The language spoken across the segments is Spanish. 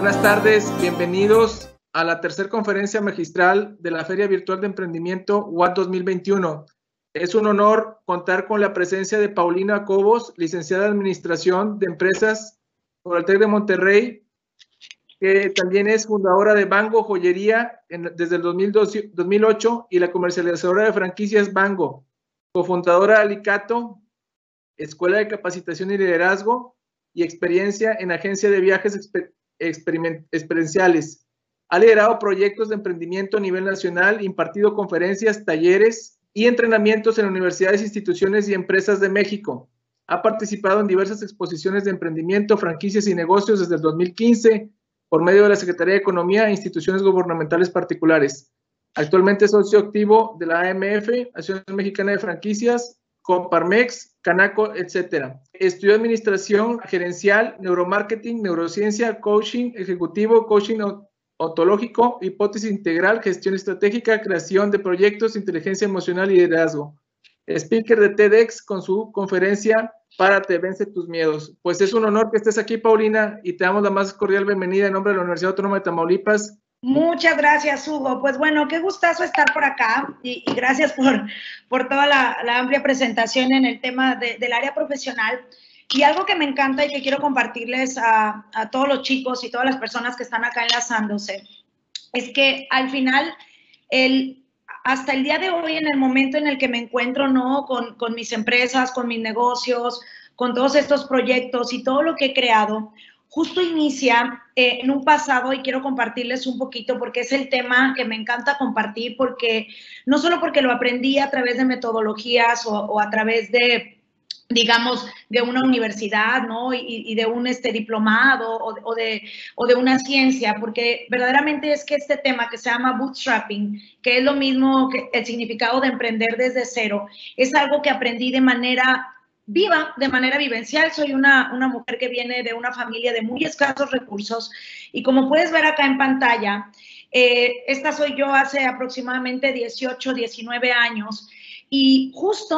Buenas tardes, bienvenidos a la tercera conferencia magistral de la Feria Virtual de Emprendimiento UAT 2021. Es un honor contar con la presencia de Paulina Cobos, licenciada en Administración de Empresas por el TEC de Monterrey, que también es fundadora de Bango Joyería desde el 2008 y la comercializadora de franquicias Bango, cofundadora de Alicato, Escuela de Capacitación y Liderazgo y experiencia en agencia de viajes experienciales. Ha liderado proyectos de emprendimiento a nivel nacional, impartido conferencias, talleres y entrenamientos en universidades, instituciones y empresas de México. Ha participado en diversas exposiciones de emprendimiento, franquicias y negocios desde el 2015 por medio de la Secretaría de Economía e instituciones gubernamentales particulares. Actualmente es socio activo de la AMF, Asociación Mexicana de Franquicias, Comparmex, Canaco, etc. Estudió Administración Gerencial, Neuromarketing, Neurociencia, Coaching Ejecutivo, Coaching Ontológico, Hipótesis Integral, Gestión Estratégica, Creación de Proyectos, Inteligencia Emocional y Liderazgo. Speaker de TEDx con su conferencia Párate, vence tus miedos. Pues es un honor que estés aquí, Paulina, y te damos la más cordial bienvenida en nombre de la Universidad Autónoma de Tamaulipas. Muchas gracias, Hugo. Pues bueno, qué gustazo estar por acá y gracias por toda la amplia presentación en el tema del área profesional. Y algo que me encanta y que quiero compartirles a todos los chicos y todas las personas que están acá enlazándose, es que al final, hasta el día de hoy, en el momento en el que me encuentro, ¿no? con mis empresas, con mis negocios, con todos estos proyectos y todo lo que he creado, justo inicia en un pasado, y quiero compartirles un poquito porque es el tema que me encanta compartir, porque no solo porque lo aprendí a través de metodologías o a través de, digamos, de una universidad, ¿no? y de un diplomado o de una ciencia, porque verdaderamente es que este tema que se llama bootstrapping, que es lo mismo que el significado de emprender desde cero, es algo que aprendí de manera viva, de manera vivencial. Soy una mujer que viene de una familia de muy escasos recursos y como puedes ver acá en pantalla, esta soy yo hace aproximadamente 18, 19 años y justo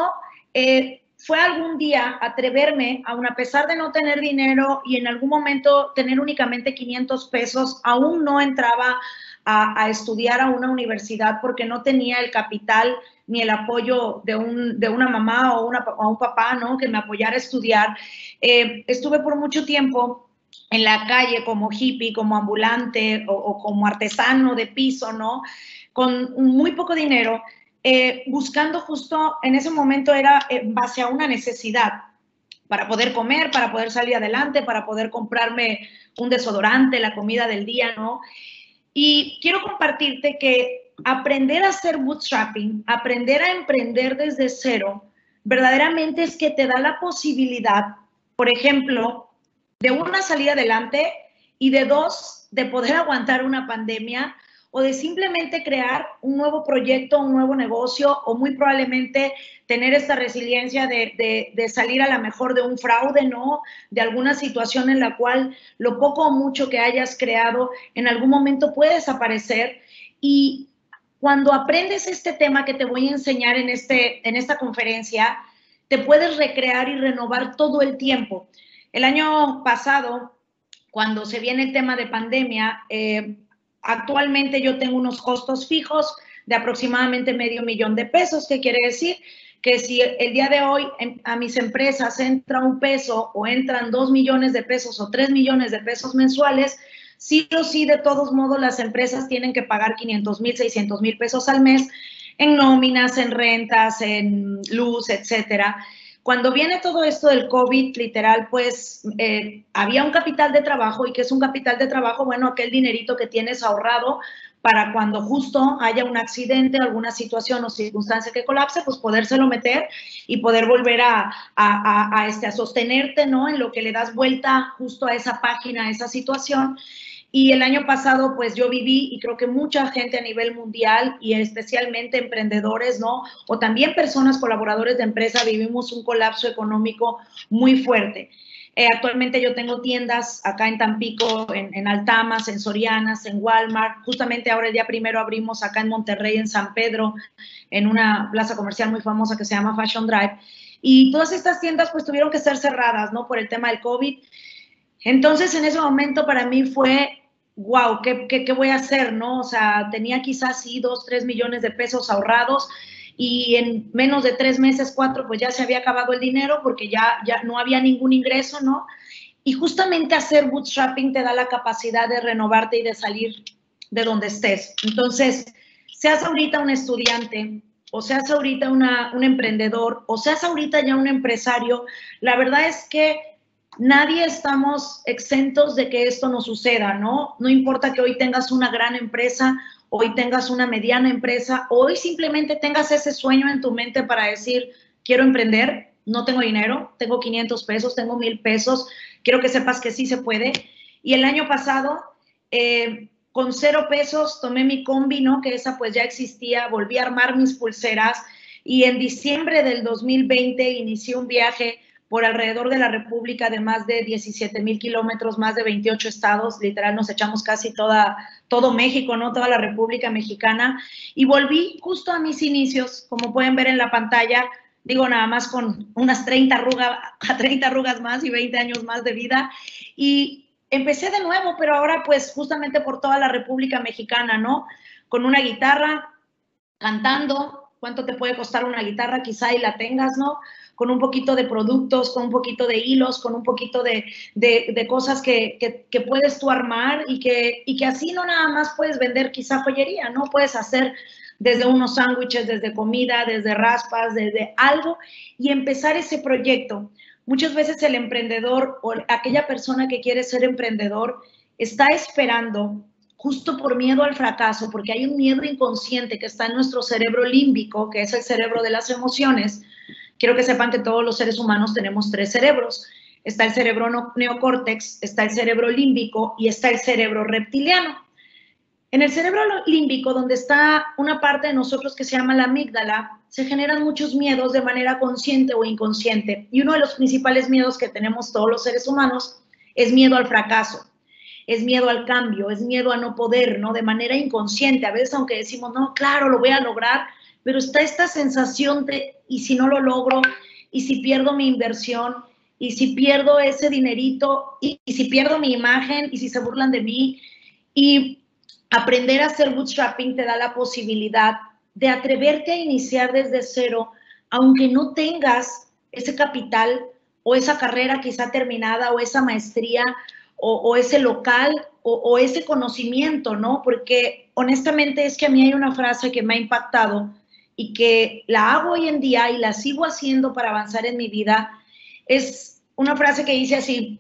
fue algún día atreverme, aun a pesar de no tener dinero y en algún momento tener únicamente 500 pesos, aún no entraba a estudiar a una universidad porque no tenía el capital ni el apoyo de una mamá o un papá, ¿no? que me apoyara a estudiar. Estuve por mucho tiempo en la calle como hippie, como ambulante o como artesano de piso, ¿no? Con muy poco dinero, buscando justo en ese momento era en base a una necesidad para poder comer, para poder salir adelante, para poder comprarme un desodorante, la comida del día, ¿no? Y quiero compartirte que aprender a hacer bootstrapping, aprender a emprender desde cero, verdaderamente es que te da la posibilidad, por ejemplo, de una salida adelante y de dos, de poder aguantar una pandemia o de simplemente crear un nuevo proyecto, un nuevo negocio o muy probablemente tener esta resiliencia de salir a la mejor de un fraude, ¿no? De alguna situación en la cual lo poco o mucho que hayas creado en algún momento puede desaparecer. Y cuando aprendes este tema que te voy a enseñar en esta conferencia, te puedes recrear y renovar todo el tiempo. El año pasado, cuando se viene el tema de pandemia, actualmente yo tengo unos costos fijos de aproximadamente $500,000 de pesos, que quiere decir que si el día de hoy a mis empresas entra un peso o entran 2 millones de pesos o 3 millones de pesos mensuales, sí o sí, de todos modos, las empresas tienen que pagar 500,000, 600,000 pesos al mes en nóminas, en rentas, en luz, etcétera. Cuando viene todo esto del COVID, literal, pues había un capital de trabajo. ¿Y qué es un capital de trabajo? Bueno, aquel dinerito que tienes ahorrado para cuando justo haya un accidente, alguna situación o circunstancia que colapse, pues podérselo meter y poder volver a sostenerte, ¿no? En lo que le das vuelta justo a esa página, a esa situación. Y el año pasado, pues yo viví, y creo que mucha gente a nivel mundial, y especialmente emprendedores, ¿no? O también personas, colaboradores de empresa, vivimos un colapso económico muy fuerte. Actualmente yo tengo tiendas acá en Tampico, en Altamas, en Sorianas, en Walmart. Justamente ahora el día 1 abrimos acá en Monterrey, en San Pedro, en una plaza comercial muy famosa que se llama Fashion Drive. Y todas estas tiendas pues tuvieron que ser cerradas, ¿no? Por el tema del COVID. Entonces, en ese momento para mí fue wow, ¿qué voy a hacer, no? O sea, tenía quizás sí 2, 3 millones de pesos ahorrados y en menos de 3 meses, 4, pues ya se había acabado el dinero porque ya no había ningún ingreso, ¿no? Y justamente hacer bootstrapping te da la capacidad de renovarte y de salir de donde estés. Entonces, seas ahorita un estudiante, o seas ahorita un emprendedor, o seas ahorita ya un empresario, la verdad es que nadie estamos exentos de que esto nos suceda, ¿no? No importa que hoy tengas una gran empresa, hoy tengas una mediana empresa, hoy simplemente tengas ese sueño en tu mente para decir, quiero emprender, no tengo dinero, tengo 500 pesos, tengo 1000 pesos, quiero que sepas que sí se puede. Y el año pasado, con 0 pesos, tomé mi combi, ¿no? Que esa pues ya existía, volví a armar mis pulseras y en diciembre del 2020 inicié un viaje por alrededor de la República de más de 17,000 kilómetros, más de 28 estados, literal nos echamos casi todo México, ¿no? Toda la República Mexicana, y volví justo a mis inicios, como pueden ver en la pantalla, digo nada más con unas 30 arrugas más y 20 años más de vida, y empecé de nuevo, pero ahora pues justamente por toda la República Mexicana, ¿no? Con una guitarra, cantando, ¿cuánto te puede costar una guitarra? Quizá y la tengas, ¿no? Con un poquito de productos, con un poquito de hilos, con un poquito de cosas que puedes tú armar y que así no nada más puedes vender quizá joyería, ¿no? Puedes hacer desde unos sándwiches, desde comida, desde raspas, desde algo y empezar ese proyecto. Muchas veces el emprendedor o aquella persona que quiere ser emprendedor está esperando justo por miedo al fracaso, porque hay un miedo inconsciente que está en nuestro cerebro límbico, que es el cerebro de las emociones. Quiero que sepan que todos los seres humanos tenemos 3 cerebros. Está el cerebro neocórtex, está el cerebro límbico y está el cerebro reptiliano. En el cerebro límbico, donde está una parte de nosotros que se llama la amígdala, se generan muchos miedos de manera consciente o inconsciente. Y uno de los principales miedos que tenemos todos los seres humanos es miedo al fracaso, es miedo al cambio, es miedo a no poder, ¿no? De manera inconsciente. A veces, aunque decimos, no, claro, lo voy a lograr, pero está esta sensación de, ¿y si no lo logro? ¿Y si pierdo mi inversión? ¿Y si pierdo ese dinerito? ¿Y si pierdo mi imagen? ¿Y si se burlan de mí? Y aprender a hacer bootstrapping te da la posibilidad de atreverte a iniciar desde cero, aunque no tengas ese capital o esa carrera quizá terminada o esa maestría o ese local o ese conocimiento, ¿no? Porque honestamente es que a mí hay una frase que me ha impactado y que la hago hoy en día y la sigo haciendo para avanzar en mi vida. Es una frase que dice así,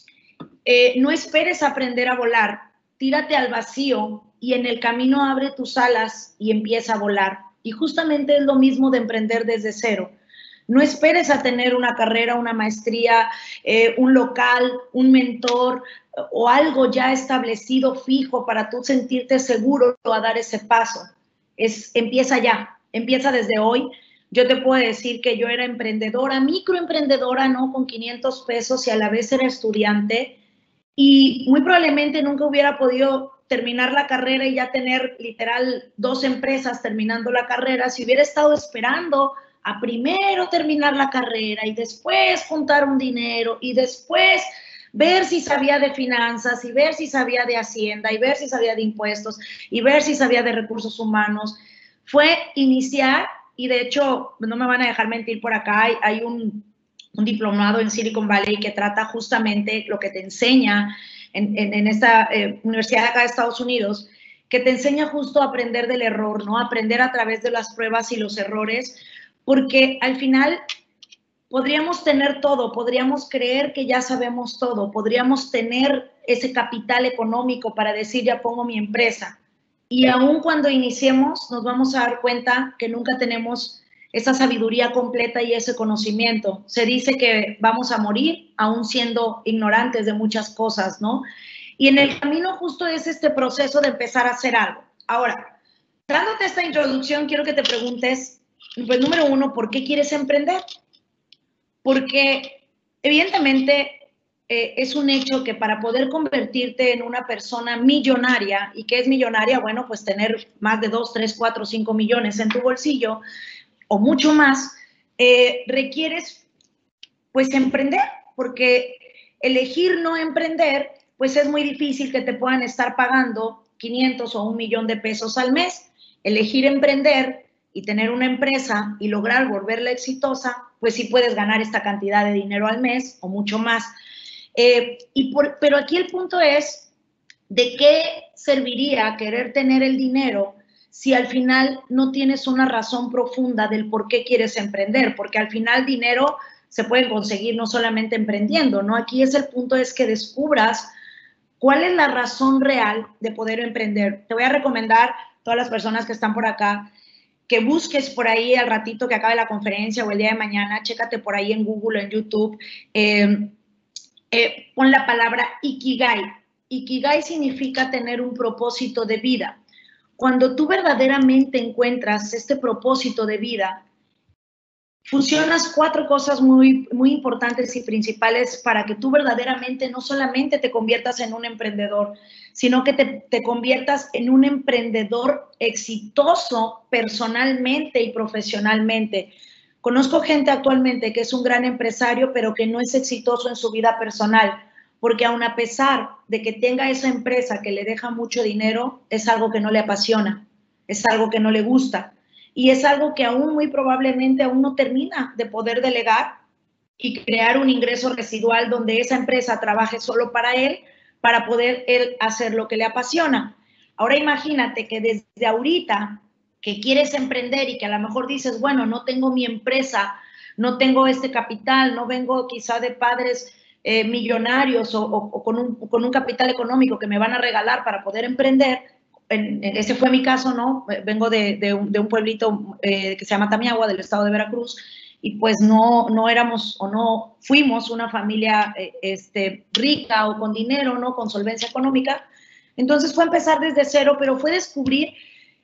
no esperes aprender a volar, tírate al vacío y en el camino abre tus alas y empieza a volar. Y justamente es lo mismo de emprender desde cero. No esperes a tener una carrera, una maestría, un local, un mentor o algo ya establecido, fijo, para tú sentirte seguro a dar ese paso. Empieza ya, empieza desde hoy. Yo te puedo decir que yo era emprendedora, microemprendedora, ¿no? Con 500 pesos y a la vez era estudiante y muy probablemente nunca hubiera podido terminar la carrera y ya tener literal 2 empresas terminando la carrera si hubiera estado esperando a primero terminar la carrera y después juntar un dinero y después ver si sabía de finanzas y ver si sabía de Hacienda y ver si sabía de impuestos y ver si sabía de recursos humanos. Fue iniciar y de hecho, no me van a dejar mentir por acá, hay un diplomado en Silicon Valley que trata justamente lo que te enseña en esta universidad de acá de Estados Unidos, que te enseña justo a aprender del error, ¿no? Aprender a través de las pruebas y los errores, porque al final podríamos tener todo, podríamos creer que ya sabemos todo, podríamos tener ese capital económico para decir ya pongo mi empresa. Y aún cuando iniciemos nos vamos a dar cuenta que nunca tenemos esa sabiduría completa y ese conocimiento. Se dice que vamos a morir aún siendo ignorantes de muchas cosas, ¿no? Y en el camino justo es este proceso de empezar a hacer algo. Ahora, dándote esta introducción, quiero que te preguntes, pues número 1, ¿por qué quieres emprender? Porque evidentemente es un hecho que para poder convertirte en una persona millonaria, ¿y qué es millonaria? Bueno, pues tener más de 2, 3, 4, 5 millones en tu bolsillo o mucho más, requieres pues emprender, porque elegir no emprender pues es muy difícil que te puedan estar pagando 500 o 1 millón de pesos al mes. Elegir emprender y tener una empresa y lograr volverla exitosa, pues sí puedes ganar esta cantidad de dinero al mes o mucho más. Pero aquí el punto es, ¿de qué serviría querer tener el dinero si al final no tienes una razón profunda del por qué quieres emprender? Porque al final dinero se puede conseguir no solamente emprendiendo, ¿no? Aquí el punto es que descubras cuál es la razón real de poder emprender. Te voy a recomendar, todas las personas que están por acá, que busques por ahí al ratito que acabe la conferencia o el día de mañana, chécate por ahí en Google o en YouTube, pon la palabra Ikigai. Ikigai significa tener un propósito de vida. Cuando tú verdaderamente encuentras este propósito de vida, fusionas 4 cosas muy importantes y principales para que tú verdaderamente no solamente te conviertas en un emprendedor, sino que te conviertas en un emprendedor exitoso personalmente y profesionalmente. Conozco gente actualmente que es un gran empresario, pero que no es exitoso en su vida personal, porque aun a pesar de que tenga esa empresa que le deja mucho dinero, es algo que no le apasiona, es algo que no le gusta. Y es algo que aún muy probablemente aún no termina de poder delegar y crear un ingreso residual donde esa empresa trabaje solo para él, para poder él hacer lo que le apasiona. Ahora imagínate que desde ahorita que quieres emprender y que a lo mejor dices, bueno, no tengo mi empresa, no tengo este capital, no vengo quizá de padres millonarios o con un capital económico que me van a regalar para poder emprender. Ese fue mi caso, ¿no? Vengo de un pueblito que se llama Tamiagua, del estado de Veracruz, y pues no éramos o no fuimos una familia rica o con dinero, ¿no? Con solvencia económica. Entonces fue empezar desde cero, pero fue descubrir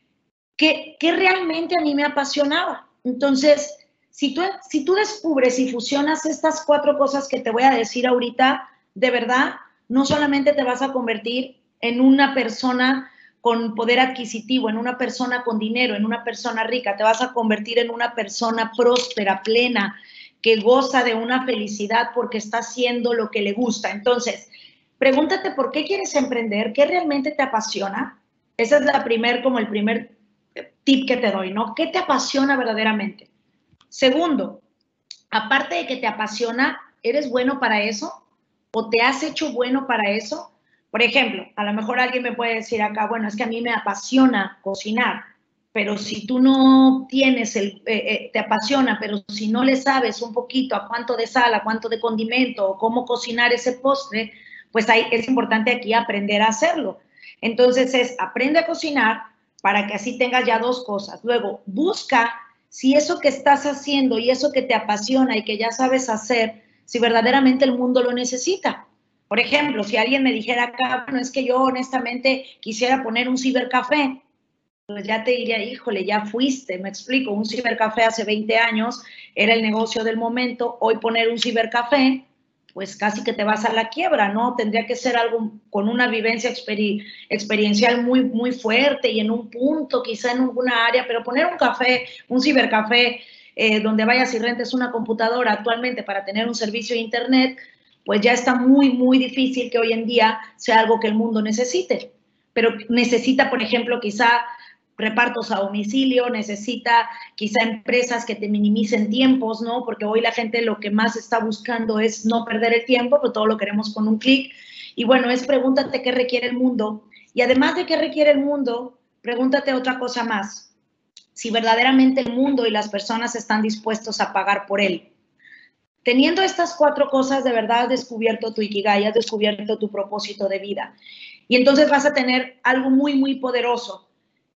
qué realmente a mí me apasionaba. Entonces, si tú descubres y fusionas estas 4 cosas que te voy a decir ahorita, de verdad, no solamente te vas a convertir en una persona con poder adquisitivo, en una persona con dinero, en una persona rica, te vas a convertir en una persona próspera, plena, que goza de una felicidad porque está haciendo lo que le gusta. Entonces, pregúntate por qué quieres emprender, qué realmente te apasiona. Ese es el primer tip que te doy, ¿no? ¿Qué te apasiona verdaderamente? Segundo, aparte de que te apasiona, ¿eres bueno para eso? ¿O te has hecho bueno para eso? Por ejemplo, a lo mejor alguien me puede decir acá, bueno, es que a mí me apasiona cocinar, pero si tú no tienes te apasiona, pero si no le sabes un poquito a cuánto de sal, a cuánto de condimento o cómo cocinar ese postre, pues ahí es importante aquí aprender a hacerlo. Entonces aprende a cocinar para que así tengas ya 2 cosas. Luego, busca si eso que estás haciendo y eso que te apasiona y que ya sabes hacer, si verdaderamente el mundo lo necesita. Por ejemplo, si alguien me dijera acá, bueno, es que yo honestamente quisiera poner un cibercafé, pues ya te diría, híjole, ya fuiste, me explico, un cibercafé hace 20 años era el negocio del momento, hoy poner un cibercafé, pues casi que te vas a la quiebra, ¿no? Tendría que ser algo con una vivencia experiencial muy fuerte y en un punto, quizá en alguna área, pero poner un cibercafé donde vayas y rentes una computadora actualmente para tener un servicio de internet, pues ya está muy difícil que hoy en día sea algo que el mundo necesite. Pero necesita, por ejemplo, quizá repartos a domicilio, necesita quizá empresas que te minimicen tiempos, ¿no? Porque hoy la gente lo que más está buscando es no perder el tiempo, pero todo lo queremos con un clic. Y bueno, pregúntate qué requiere el mundo. Y además de qué requiere el mundo, pregúntate otra cosa más. Si verdaderamente el mundo y las personas están dispuestos a pagar por él. Teniendo estas 4 cosas, de verdad has descubierto tu Ikigai, has descubierto tu propósito de vida. Y entonces vas a tener algo muy poderoso.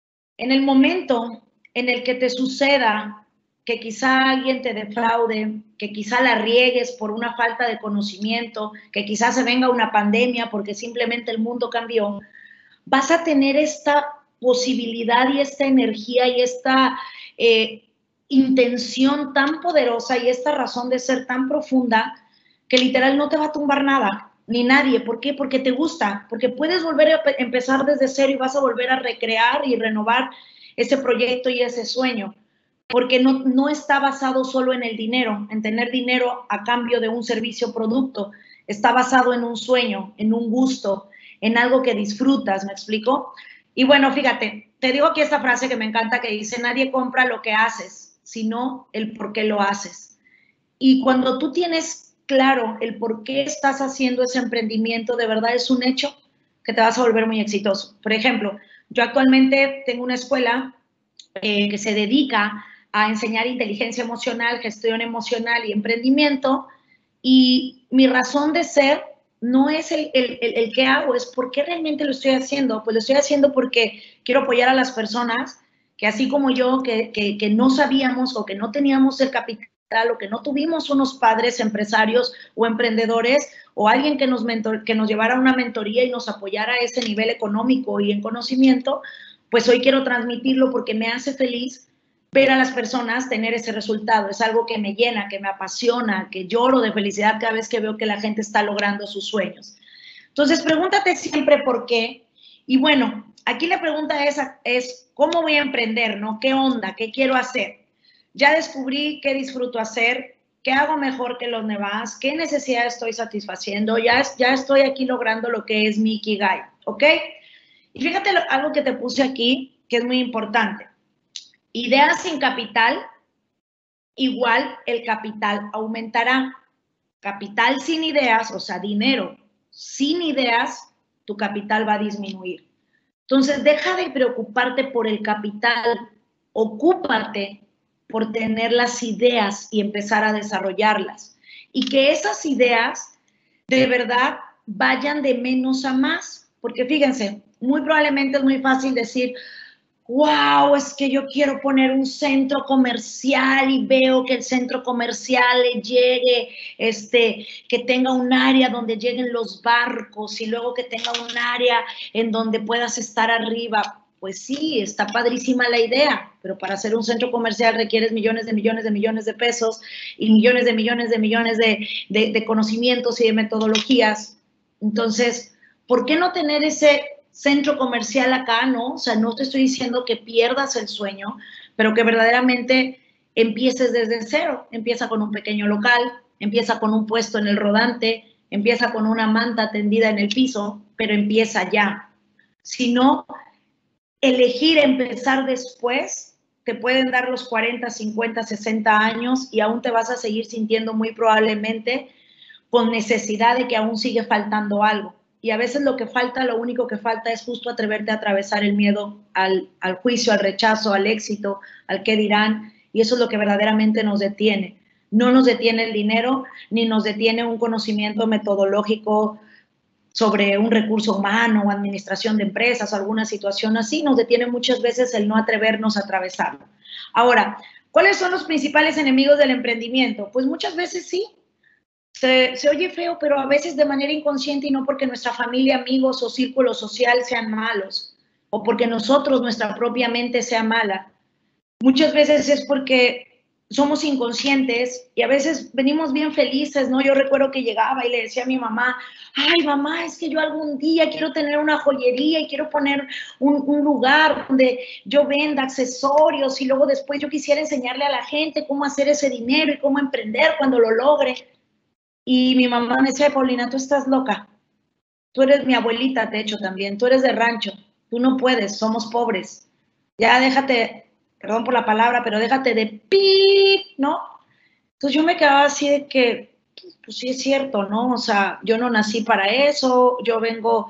En el momento en el que te suceda que quizá alguien te defraude, que quizá la riegues por una falta de conocimiento, que quizá se venga una pandemia porque simplemente el mundo cambió, vas a tener esta posibilidad y esta energía y esta intención tan poderosa y esta razón de ser tan profunda que literal no te va a tumbar nada, ni nadie. ¿Por qué? Porque te gusta, porque puedes volver a empezar desde cero y vas a volver a recrear y renovar ese proyecto y ese sueño, porque no está basado solo en el dinero, en tener dinero a cambio de un servicio o producto. está basado en un sueño, en un gusto, en algo que disfrutas, ¿me explico? Y bueno, fíjate, te digo aquí esta frase que me encanta que dice, nadie compra lo que haces, sino el por qué lo haces. Y cuando tú tienes claro el por qué estás haciendo ese emprendimiento, de verdad es un hecho que te vas a volver muy exitoso. Por ejemplo, yo actualmente tengo una escuela que se dedica a enseñar inteligencia emocional, gestión emocional y emprendimiento, y mi razón de ser no es el qué hago, es por qué realmente lo estoy haciendo. Pues lo estoy haciendo porque quiero apoyar a las personas que así como yo, que no sabíamos o que no teníamos el capital o que no tuvimos unos padres empresarios o emprendedores o alguien que nos llevara a una mentoría y nos apoyara a ese nivel económico y en conocimiento, pues hoy quiero transmitirlo porque me hace feliz ver a las personas tener ese resultado. Es algo que me llena, que me apasiona, que lloro de felicidad cada vez que veo que la gente está logrando sus sueños. Entonces, pregúntate siempre por qué. Y bueno, aquí la pregunta es ¿cómo voy a emprender, no? ¿Qué onda? ¿Qué quiero hacer? Ya descubrí qué disfruto hacer, qué hago mejor que los demás, qué necesidad estoy satisfaciendo, ya estoy aquí logrando lo que es mi Ikigai, ¿ok? Y fíjate algo que te puse aquí, que es muy importante. Ideas sin capital, igual el capital aumentará. Capital sin ideas, o sea, dinero sin ideas, tu capital va a disminuir. Entonces, deja de preocuparte por el capital, ocúpate por tener las ideas y empezar a desarrollarlas. Y que esas ideas de verdad vayan de menos a más. Porque fíjense, muy probablemente es muy fácil decir, wow, es que yo quiero poner un centro comercial y veo que el centro comercial le llegue, que tenga un área donde lleguen los barcos y luego que tenga un área en donde puedas estar arriba. Pues sí, está padrísima la idea, pero para hacer un centro comercial requieres millones de millones de millones de pesos y millones de millones de millones de conocimientos y de metodologías. Entonces, ¿por qué no tener ese centro comercial acá? No, o sea, no te estoy diciendo que pierdas el sueño, pero que verdaderamente empieces desde cero. Empieza con un pequeño local, empieza con un puesto en el rodante, empieza con una manta tendida en el piso, pero empieza ya. Si no, elegir empezar después, te pueden dar los 40, 50, 60 años y aún te vas a seguir sintiendo muy probablemente con necesidad de que aún sigue faltando algo. Y a veces lo único que falta es justo atreverte a atravesar el miedo al juicio, al rechazo, al éxito, al qué dirán, y eso es lo que verdaderamente nos detiene. No nos detiene el dinero, ni nos detiene un conocimiento metodológico sobre un recurso humano o administración de empresas o alguna situación así, nos detiene muchas veces el no atrevernos a atravesarlo. Ahora, ¿cuáles son los principales enemigos del emprendimiento? Pues muchas veces sí, se oye feo, pero a veces de manera inconsciente y no porque nuestra familia, amigos o círculo social sean malos o porque nosotros, nuestra propia mente sea mala. Muchas veces es porque somos inconscientes y a veces venimos bien felices, ¿no? Yo recuerdo que llegaba y le decía a mi mamá, ay, mamá, es que yo algún día quiero tener una joyería y quiero poner un lugar donde yo venda accesorios y luego después yo quisiera enseñarle a la gente cómo hacer ese dinero y cómo emprender cuando lo logre. Y mi mamá me decía, Paulina, tú estás loca. Tú eres mi abuelita, de hecho, también. Tú eres de rancho. Tú no puedes, somos pobres. Ya déjate, perdón por la palabra, pero déjate de pip, ¿no? Entonces yo me quedaba así de que, pues sí es cierto, ¿no? O sea, yo no nací para eso, yo vengo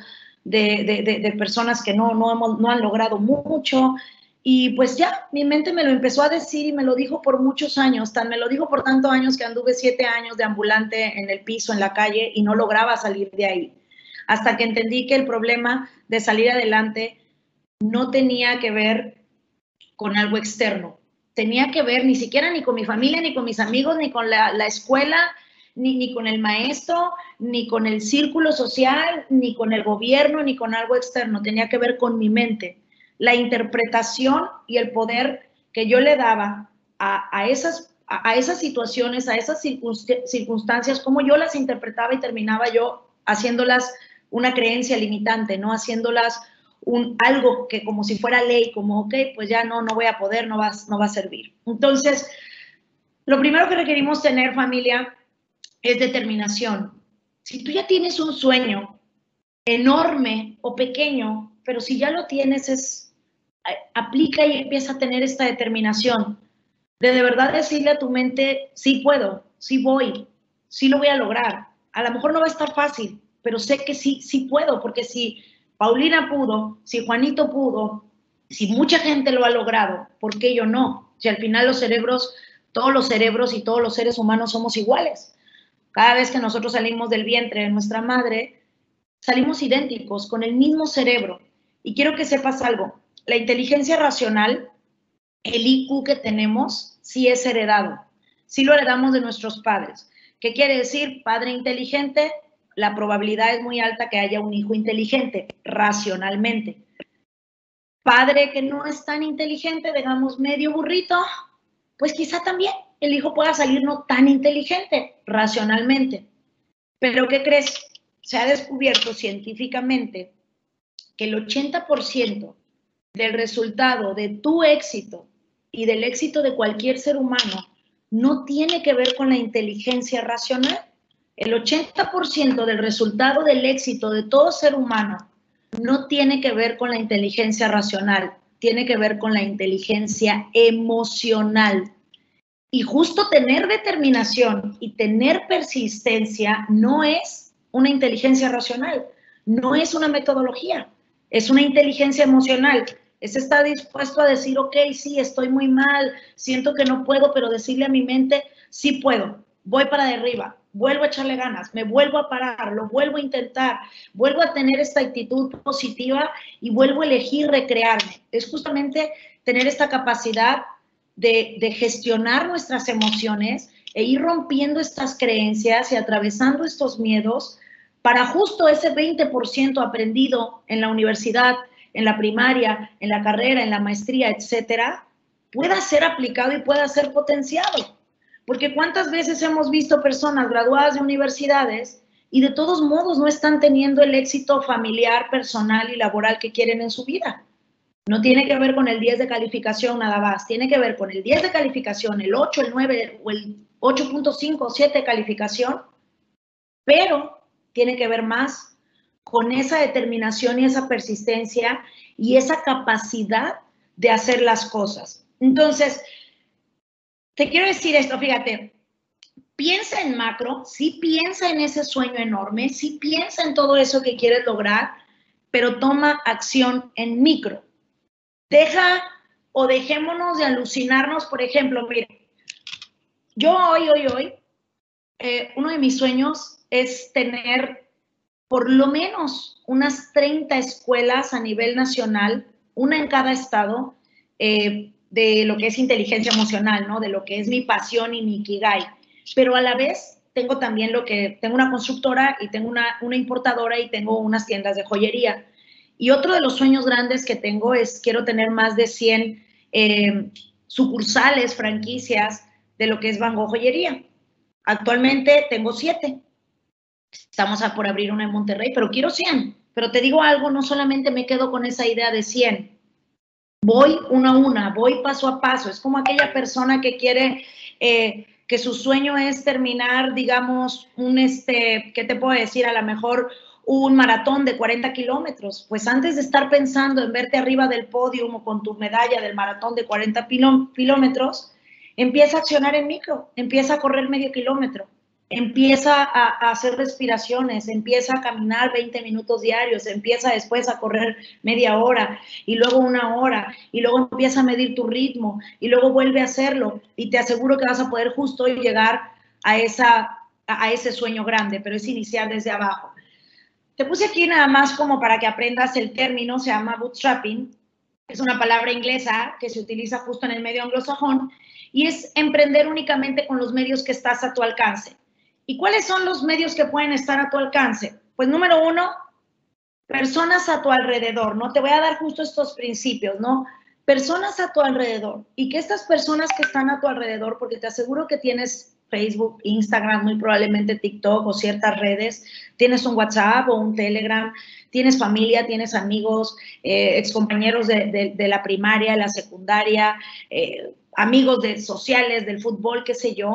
de personas que no han logrado mucho. Y pues ya, mi mente me lo empezó a decir y me lo dijo por muchos años, me lo dijo por tantos años que anduve 7 años de ambulante en el piso, en la calle, y no lograba salir de ahí. Hasta que entendí que el problema de salir adelante no tenía que ver con algo externo, tenía que ver ni siquiera ni con mi familia, ni con mis amigos, ni con la escuela, ni con el maestro, ni con el círculo social, ni con el gobierno, ni con algo externo, tenía que ver con mi mente. La interpretación y el poder que yo le daba a esas situaciones, a esas circunstancias, cómo yo las interpretaba y terminaba yo haciéndolas una creencia limitante, ¿no? Haciéndolas algo que como si fuera ley, como, ok, pues ya no voy a poder, no va a servir. Entonces, lo primero que requerimos tener, familia, es determinación. Si tú ya tienes un sueño enorme o pequeño, pero si ya lo tienes, aplica y empieza a tener esta determinación de verdad decirle a tu mente, sí puedo, sí voy, sí lo voy a lograr. A lo mejor no va a estar fácil, pero sé que sí, sí puedo, porque si Paulina pudo, si Juanito pudo, si mucha gente lo ha logrado, ¿por qué yo no? Si al final los cerebros, todos los cerebros y todos los seres humanos somos iguales. Cada vez que nosotros salimos del vientre de nuestra madre, salimos idénticos, con el mismo cerebro. Y quiero que sepas algo, la inteligencia racional, el IQ que tenemos, sí es heredado, sí lo heredamos de nuestros padres. ¿Qué quiere decir? Padre inteligente, la probabilidad es muy alta que haya un hijo inteligente, racionalmente. Padre que no es tan inteligente, digamos medio burrito, pues quizá también el hijo pueda salir no tan inteligente, racionalmente. Pero ¿qué crees? Se ha descubierto científicamente que el 80% del resultado de tu éxito y del éxito de cualquier ser humano no tiene que ver con la inteligencia racional. El 80% del resultado del éxito de todo ser humano no tiene que ver con la inteligencia racional, tiene que ver con la inteligencia emocional. Y justo tener determinación y tener persistencia no es una inteligencia racional, no es una metodología, es una inteligencia emocional. Es estar dispuesto a decir, ok, sí, estoy muy mal, siento que no puedo, pero decirle a mi mente, sí puedo, voy para arriba, vuelvo a echarle ganas, me vuelvo a parar, lo vuelvo a intentar, vuelvo a tener esta actitud positiva y vuelvo a elegir recrearme. Es justamente tener esta capacidad de gestionar nuestras emociones e ir rompiendo estas creencias y atravesando estos miedos para justo ese 20% aprendido en la universidad, en la primaria, en la carrera, en la maestría, etcétera, pueda ser aplicado y pueda ser potenciado. Porque ¿cuántas veces hemos visto personas graduadas de universidades y de todos modos no están teniendo el éxito familiar, personal y laboral que quieren en su vida? No tiene que ver con el 10 de calificación nada más, tiene que ver con el 10 de calificación, el 8, el 9 o el 8.5 o 7 de calificación, pero tiene que ver más con esa determinación y esa persistencia y esa capacidad de hacer las cosas. Entonces, te quiero decir esto, fíjate, piensa en macro, sí piensa en ese sueño enorme, sí piensa en todo eso que quieres lograr, pero toma acción en micro. Deja o dejémonos de alucinarnos, por ejemplo, mire, yo hoy, uno de mis sueños es tener por lo menos unas 30 escuelas a nivel nacional, una en cada estado, de lo que es inteligencia emocional, ¿no? De lo que es mi pasión y mi ikigai. Pero a la vez tengo también tengo una constructora y tengo una importadora y tengo unas tiendas de joyería. Y otro de los sueños grandes que tengo es, quiero tener más de 100 sucursales, franquicias de lo que es Van Gogh Joyería. Actualmente tengo 7. Estamos por abrir una en Monterrey, pero quiero 100. Pero te digo algo, no solamente me quedo con esa idea de 100. Voy una a una, voy paso a paso. Es como aquella persona que quiere, que su sueño es terminar, digamos, ¿qué te puedo decir? A lo mejor un maratón de 40 kilómetros. Pues antes de estar pensando en verte arriba del podio o con tu medalla del maratón de 40 kilómetros, empieza a accionar en micro, empieza a correr medio kilómetro. Empieza a hacer respiraciones, empieza a caminar 20 minutos diarios, empieza después a correr media hora y luego 1 hora y luego empieza a medir tu ritmo y luego vuelve a hacerlo y te aseguro que vas a poder justo llegar a ese sueño grande, pero es iniciar desde abajo. Te puse aquí nada más como para que aprendas el término, se llama bootstrapping, es una palabra inglesa que se utiliza justo en el medio anglosajón y es emprender únicamente con los medios que estás a tu alcance. ¿Y cuáles son los medios que pueden estar a tu alcance? Pues número 1, personas a tu alrededor, ¿no? Te voy a dar justo estos principios, ¿no? Personas a tu alrededor. Y que estas personas que están a tu alrededor, porque te aseguro que tienes Facebook, Instagram, muy probablemente TikTok o ciertas redes, tienes un WhatsApp o un Telegram, tienes familia, tienes amigos, excompañeros de la primaria, la secundaria, amigos sociales, del fútbol, qué sé yo.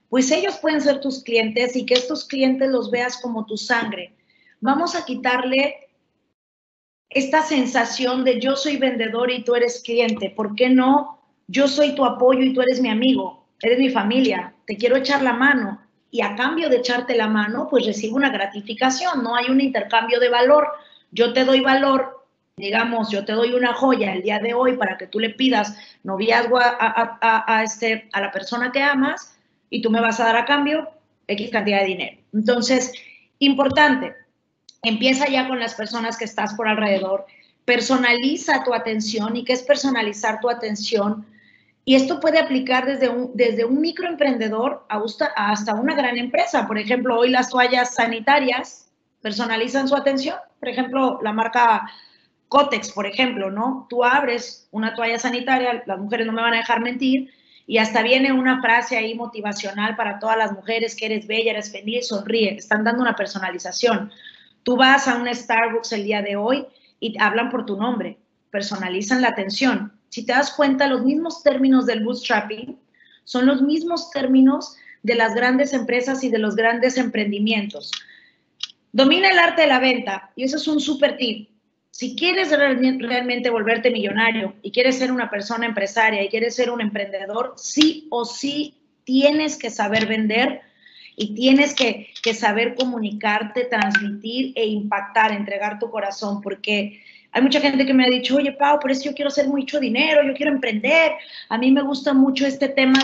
pues ellos pueden ser tus clientes y que estos clientes los veas como tu sangre. Vamos a quitarle esta sensación de yo soy vendedor y tú eres cliente. ¿Por qué no? Yo soy tu apoyo y tú eres mi amigo, eres mi familia, te quiero echar la mano y a cambio de echarte la mano, pues recibo una gratificación, no hay un intercambio de valor. Yo te doy valor, digamos, yo te doy una joya el día de hoy para que tú le pidas noviazgo a la persona que amas y tú me vas a dar a cambio X cantidad de dinero. Entonces, importante, empieza ya con las personas que estás por alrededor, personaliza tu atención. ¿Y qué es personalizar tu atención? Y esto puede aplicar desde un microemprendedor hasta una gran empresa. Por ejemplo, hoy las toallas sanitarias personalizan su atención. Por ejemplo, la marca Kotex, por ejemplo, ¿no? Tú abres una toalla sanitaria, las mujeres no me van a dejar mentir, y hasta viene una frase ahí motivacional para todas las mujeres, que eres bella, eres feliz, sonríe. Están dando una personalización. Tú vas a un Starbucks el día de hoy y hablan por tu nombre, personalizan la atención. Si te das cuenta, los mismos términos del bootstrapping son los mismos términos de las grandes empresas y de los grandes emprendimientos. Domina el arte de la venta y eso es un súper tip. Si quieres realmente volverte millonario y quieres ser una persona empresaria y quieres ser un emprendedor, sí o sí tienes que saber vender y tienes que saber comunicarte, transmitir e impactar, entregar tu corazón, porque hay mucha gente que me ha dicho, oye, Pau, pero es que yo quiero hacer mucho dinero, yo quiero emprender, a mí me gusta mucho este tema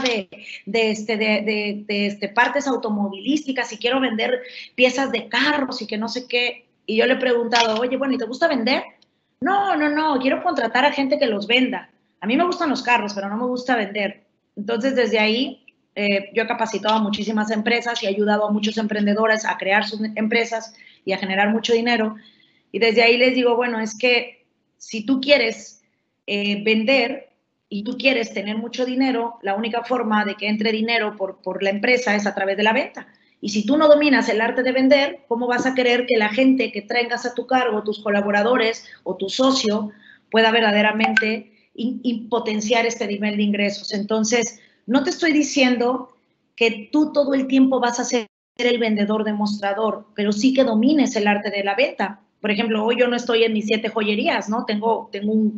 de partes automovilísticas y quiero vender piezas de carros y que no sé qué. Y yo le he preguntado, oye, bueno, ¿y te gusta vender? No, quiero contratar a gente que los venda. A mí me gustan los carros, pero no me gusta vender. Entonces, desde ahí, yo he capacitado a muchísimas empresas y he ayudado a muchos emprendedores a crear sus empresas y a generar mucho dinero. Y desde ahí les digo, bueno, es que si tú quieres vender y tú quieres tener mucho dinero, la única forma de que entre dinero por la empresa es a través de la venta. Y si tú no dominas el arte de vender, ¿cómo vas a querer que la gente que traigas a tu cargo, tus colaboradores o tu socio, pueda verdaderamente potenciar este nivel de ingresos? Entonces, no te estoy diciendo que tú todo el tiempo vas a ser el vendedor demostrador, pero sí que domines el arte de la venta. Por ejemplo, hoy yo no estoy en mis 7 joyerías, ¿no? Tengo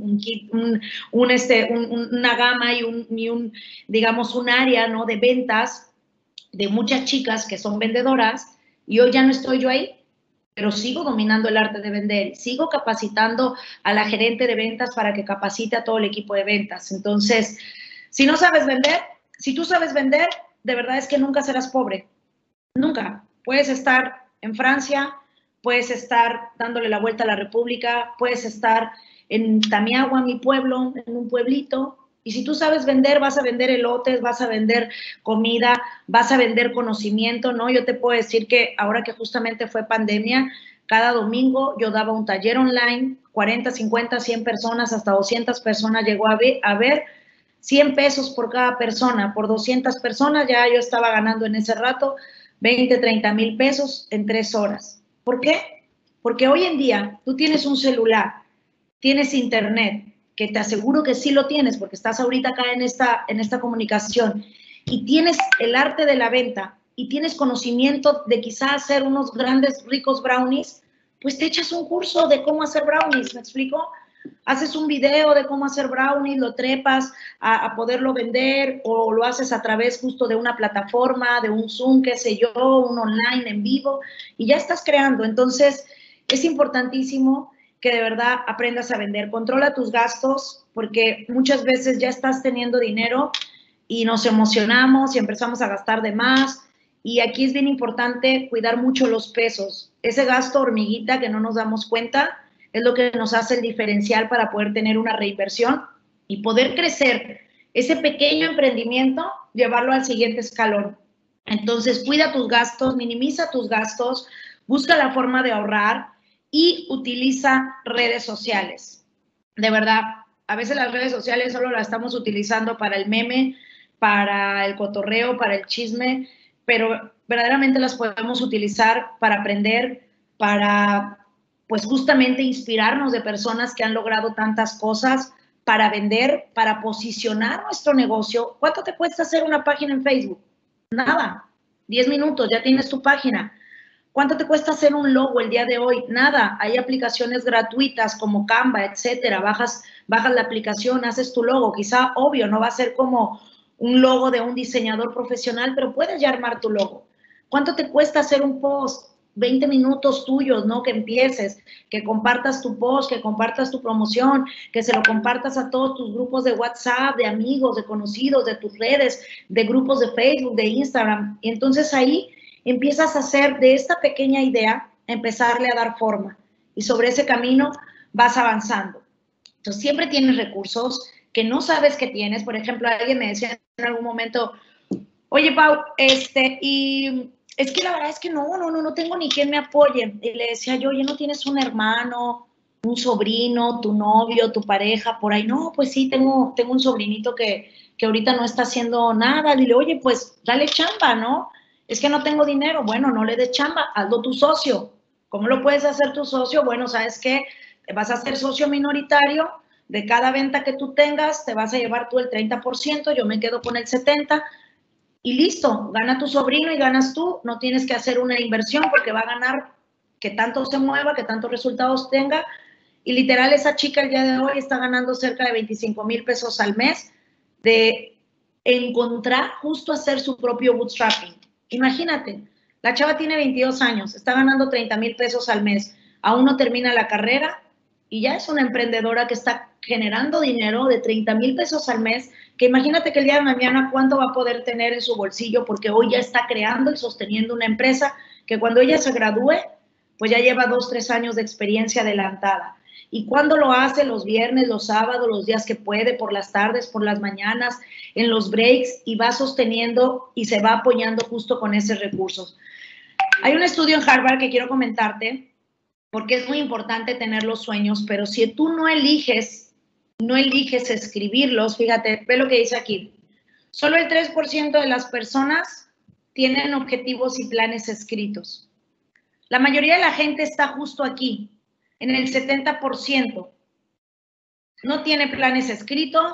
una gama y digamos, un área, ¿no?, de ventas de muchas chicas que son vendedoras, y hoy ya no estoy yo ahí, pero sigo dominando el arte de vender, sigo capacitando a la gerente de ventas para que capacite a todo el equipo de ventas. Entonces, si no sabes vender, si tú sabes vender, de verdad es que nunca serás pobre, nunca. Puedes estar en Francia, puedes estar dándole la vuelta a la República, puedes estar en Tamiagua, mi pueblo, en un pueblito. Y si tú sabes vender, vas a vender elotes, vas a vender comida, vas a vender conocimiento, ¿no? Yo te puedo decir que ahora que justamente fue pandemia, cada domingo yo daba un taller online, 40, 50, 100 personas, hasta 200 personas llegó a ver 100 pesos por cada persona, por 200 personas ya yo estaba ganando en ese rato 20, 30 mil pesos en 3 horas. ¿Por qué? Porque hoy en día tú tienes un celular, tienes internet, que te aseguro que sí lo tienes porque estás ahorita acá en esta comunicación, y tienes el arte de la venta y tienes conocimiento de quizás hacer unos grandes, ricos brownies, pues te echas un curso de cómo hacer brownies, ¿me explico? Haces un video de cómo hacer brownies, lo trepas a poderlo vender, o lo haces a través justo de una plataforma, de un Zoom, qué sé yo, un online en vivo, y ya estás creando. Entonces, es importantísimo que de verdad aprendas a vender. Controla tus gastos, porque muchas veces ya estás teniendo dinero y nos emocionamos y empezamos a gastar de más. Y aquí es bien importante cuidar mucho los pesos. Ese gasto hormiguita que no nos damos cuenta es lo que nos hace el diferencial para poder tener una reinversión y poder crecer ese pequeño emprendimiento, llevarlo al siguiente escalón. Entonces, cuida tus gastos, minimiza tus gastos, busca la forma de ahorrar y utiliza redes sociales. De verdad, a veces las redes sociales solo las estamos utilizando para el meme, para el cotorreo, para el chisme, pero verdaderamente las podemos utilizar para aprender, para pues justamente inspirarnos de personas que han logrado tantas cosas, para vender, para posicionar nuestro negocio. ¿Cuánto te cuesta hacer una página en Facebook? Nada. 10 minutos, ya tienes tu página. ¿Cuánto te cuesta hacer un logo el día de hoy? Nada. Hay aplicaciones gratuitas como Canva, etcétera. Bajas la aplicación, haces tu logo. Quizá, obvio, no va a ser como un logo de un diseñador profesional, pero puedes ya armar tu logo. ¿Cuánto te cuesta hacer un post? 20 minutos tuyos, ¿no? Que empieces, que compartas tu post, que compartas tu promoción, que se lo compartas a todos tus grupos de WhatsApp, de amigos, de conocidos, de tus redes, de grupos de Facebook, de Instagram. Y entonces ahí empiezas a hacer de esta pequeña idea, empezarle a dar forma. Y sobre ese camino vas avanzando. Entonces siempre tienes recursos que no sabes que tienes. Por ejemplo, alguien me decía en algún momento, oye, Pau, y es que la verdad es que no tengo ni quien me apoye. Y le decía yo, oye, ¿no tienes un hermano, un sobrino, tu novio, tu pareja por ahí? No, pues sí, tengo un sobrinito que ahorita no está haciendo nada. Dile, oye, pues dale chamba, ¿no? Es que no tengo dinero. Bueno, no le des chamba, hazlo tu socio. ¿Cómo lo puedes hacer tu socio? Bueno, ¿sabes qué? Vas a ser socio minoritario. De cada venta que tú tengas, te vas a llevar tú el 30%, yo me quedo con el 70%. Y listo, gana tu sobrino y ganas tú, no tienes que hacer una inversión porque va a ganar que tanto se mueva, que tantos resultados tenga. Y literal, esa chica el día de hoy está ganando cerca de 25,000 pesos al mes de encontrar justo hacer su propio bootstrapping. Imagínate, la chava tiene 22 años, está ganando 30,000 pesos al mes, aún no termina la carrera y ya es una emprendedora que está generando dinero de 30,000 pesos al mes, que imagínate que el día de mañana cuánto va a poder tener en su bolsillo, porque hoy ya está creando y sosteniendo una empresa que cuando ella se gradúe, pues ya lleva 2, 3 años de experiencia adelantada. Y cuando lo hace, los viernes, los sábados, los días que puede, por las tardes, por las mañanas, en los breaks, y va sosteniendo y se va apoyando justo con esos recursos. Hay un estudio en Harvard que quiero comentarte, porque es muy importante tener los sueños, pero si tú no eliges escribirlos, fíjate, ve lo que dice aquí. Solo el 3% de las personas tienen objetivos y planes escritos. La mayoría de la gente está justo aquí, en el 70%. No tiene planes escritos,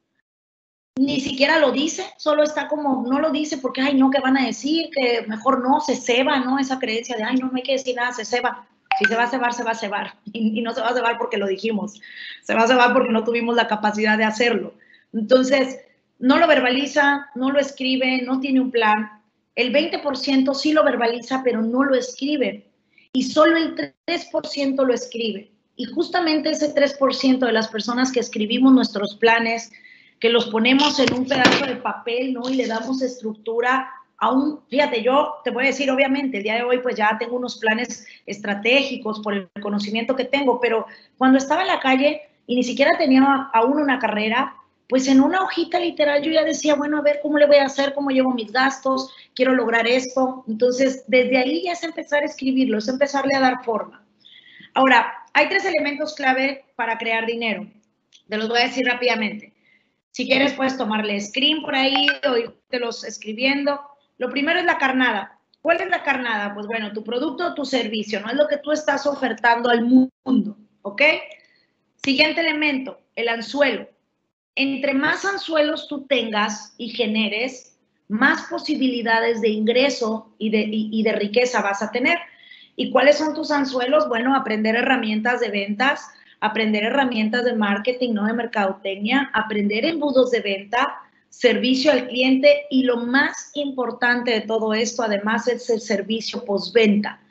ni siquiera lo dice, solo está como, no lo dice porque, ay, no, ¿qué van a decir? Que mejor no, se ceba, ¿no? Esa creencia de, ay, no hay que decir nada, se ceba. Si se va a cebar, se va a cebar. Y no se va a cebar porque lo dijimos. Se va a cebar porque no tuvimos la capacidad de hacerlo. Entonces, no lo verbaliza, no lo escribe, no tiene un plan. El 20% sí lo verbaliza, pero no lo escribe. Y solo el 3% lo escribe. Y justamente ese 3% de las personas que escribimos nuestros planes, que los ponemos en un pedazo de papel, ¿no? Y le damos estructura aún, fíjate, yo te voy a decir, obviamente, el día de hoy pues ya tengo unos planes estratégicos por el conocimiento que tengo, pero cuando estaba en la calle y ni siquiera tenía aún una carrera, pues en una hojita literal yo ya decía, bueno, a ver cómo le voy a hacer, cómo llevo mis gastos, quiero lograr esto. Entonces, desde ahí ya es empezar a escribirlo, es empezarle a dar forma. Ahora, hay 3 elementos clave para crear dinero. Te los voy a decir rápidamente. Si quieres, puedes tomarle screen por ahí o irtelos escribiendo. Lo primero es la carnada. ¿Cuál es la carnada? Pues bueno, tu producto o tu servicio, no es lo que tú estás ofertando al mundo, ¿ok? Siguiente elemento, el anzuelo. Entre más anzuelos tú tengas y generes, más posibilidades de ingreso y de riqueza vas a tener. ¿Y cuáles son tus anzuelos? Bueno, aprender herramientas de ventas, aprender herramientas de marketing, no de mercadotecnia, aprender embudos de venta, servicio al cliente y lo más importante de todo esto, además, es el servicio postventa.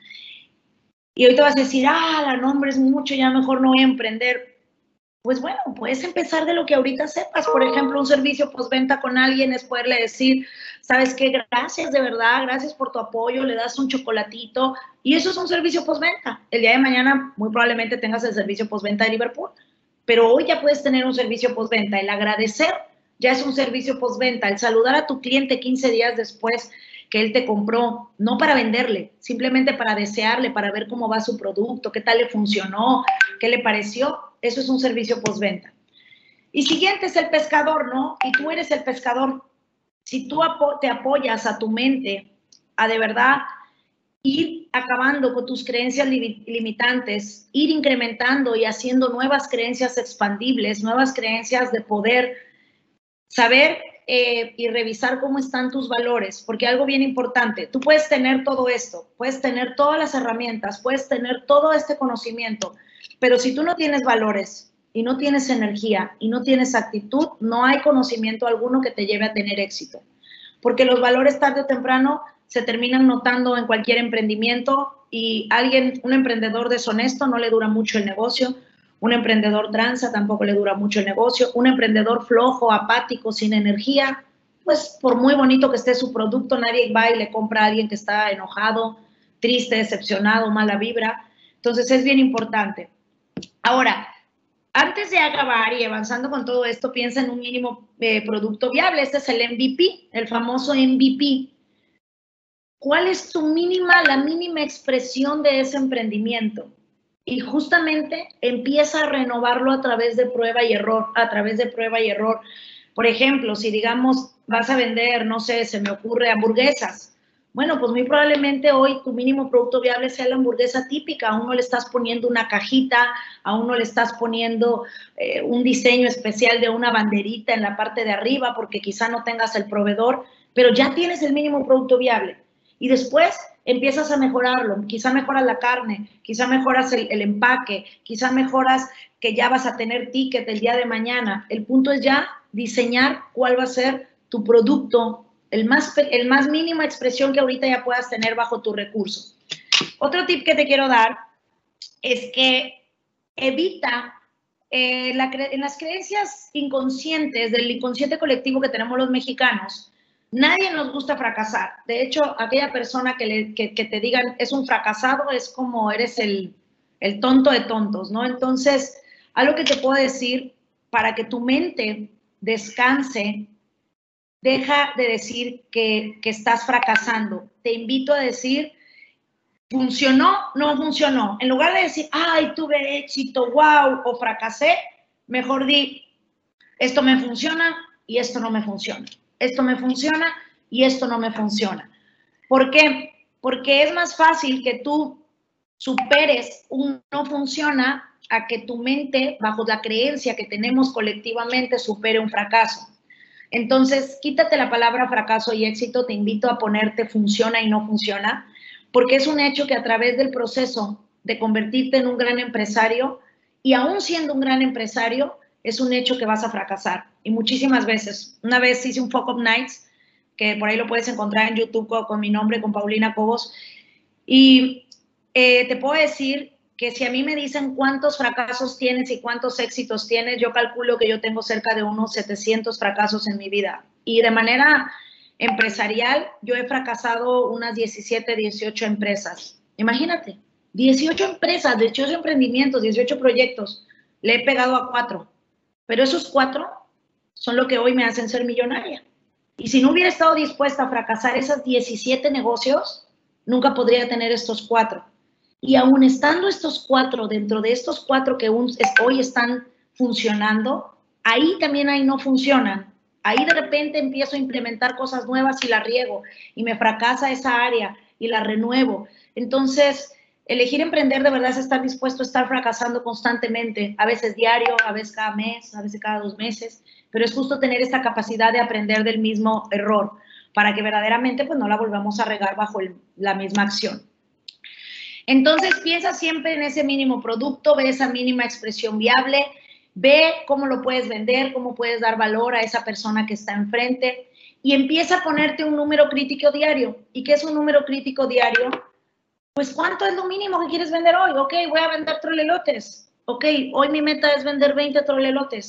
Y ahorita vas a decir, la nombre es mucho, ya mejor no voy a emprender. Pues bueno, puedes empezar de lo que ahorita sepas. Por ejemplo, un servicio postventa con alguien es poderle decir, ¿sabes qué? Gracias, de verdad, gracias por tu apoyo, le das un chocolatito. Y eso es un servicio postventa. El día de mañana muy probablemente tengas el servicio postventa de Liverpool, pero hoy ya puedes tener un servicio postventa. El agradecer ya es un servicio postventa. El saludar a tu cliente 15 días después que él te compró, no para venderle, simplemente para desearle, para ver cómo va su producto, qué tal le funcionó, qué le pareció. Eso es un servicio postventa. Y siguiente es el pescador, ¿no? Y tú eres el pescador. Si tú te apoyas a tu mente a de verdad ir acabando con tus creencias limitantes, ir incrementando y haciendo nuevas creencias expandibles, nuevas creencias de poder, saber y revisar cómo están tus valores, porque algo bien importante, tú puedes tener todo esto, puedes tener todas las herramientas, puedes tener todo este conocimiento, pero si tú no tienes valores y no tienes energía y no tienes actitud, no hay conocimiento alguno que te lleve a tener éxito, porque los valores tarde o temprano se terminan notando en cualquier emprendimiento y un emprendedor deshonesto no le dura mucho el negocio. Un emprendedor tranza tampoco le dura mucho el negocio. Un emprendedor flojo, apático, sin energía, pues por muy bonito que esté su producto, nadie va y le compra a alguien que está enojado, triste, decepcionado, mala vibra. Entonces es bien importante. Ahora, antes de acabar y avanzando con todo esto, piensa en un mínimo producto viable. Este es el MVP, el famoso MVP. ¿Cuál es la mínima expresión de ese emprendimiento? Y justamente empieza a renovarlo a través de prueba y error, Por ejemplo, si digamos vas a vender, no sé, se me ocurre hamburguesas. Bueno, pues muy probablemente hoy tu mínimo producto viable sea la hamburguesa típica. A uno le estás poniendo una cajita, a uno le estás poniendo un diseño especial de una banderita en la parte de arriba porque quizá no tengas el proveedor, pero ya tienes el mínimo producto viable. Y después empiezas a mejorarlo, quizá mejoras la carne, quizá mejoras el empaque, quizá mejoras que ya vas a tener ticket el día de mañana. El punto es ya diseñar cuál va a ser tu producto, el más mínima expresión que ahorita ya puedas tener bajo tu recurso. Otro tip que te quiero dar es que evita en las creencias inconscientes del inconsciente colectivo que tenemos los mexicanos. Nadie nos gusta fracasar. De hecho, aquella persona que te digan es un fracasado es como eres el tonto de tontos, ¿no? Entonces, algo que te puedo decir para que tu mente descanse, deja de decir que estás fracasando. Te invito a decir, ¿funcionó? No funcionó. En lugar de decir, ay, tuve éxito, wow, o fracasé, mejor di, esto me funciona y esto no me funciona. Esto me funciona y esto no me funciona. ¿Por qué? Porque es más fácil que tú superes un no funciona a que tu mente, bajo la creencia que tenemos colectivamente, supere un fracaso. Entonces, quítate la palabra fracaso y éxito, te invito a ponerte funciona y no funciona, porque es un hecho que a través del proceso de convertirte en un gran empresario, y aún siendo un gran empresario, es un hecho que vas a fracasar. Y muchísimas veces. Una vez hice un Fuck Up Nights, que por ahí lo puedes encontrar en YouTube con mi nombre, con Paulina Cobos. Y te puedo decir que si a mí me dicen cuántos fracasos tienes y cuántos éxitos tienes, yo calculo que yo tengo cerca de unos 700 fracasos en mi vida. Y de manera empresarial, yo he fracasado unas 17, 18 empresas. Imagínate, 18 empresas, 18 emprendimientos, 18 proyectos. Le he pegado a 4. Pero esos 4 son lo que hoy me hacen ser millonaria. Y si no hubiera estado dispuesta a fracasar esos 17 negocios, nunca podría tener estos 4. Y aún estando estos 4, dentro de estos 4 que hoy están funcionando, ahí también no funcionan. Ahí de repente empiezo a implementar cosas nuevas y la riego y me fracasa esa área y la renuevo. Entonces, elegir emprender de verdad es estar dispuesto a estar fracasando constantemente, a veces diario, a veces cada mes, a veces cada 2 meses, pero es justo tener esta capacidad de aprender del mismo error para que verdaderamente pues, no la volvamos a regar bajo la misma acción. Entonces, piensa siempre en ese mínimo producto, ve esa mínima expresión viable, ve cómo lo puedes vender, cómo puedes dar valor a esa persona que está enfrente y empieza a ponerte un número crítico diario. ¿Y qué es un número crítico diario? Pues, ¿cuánto es lo mínimo que quieres vender hoy? Ok, voy a vender trolelotes. Ok, hoy mi meta es vender 20 trolelotes.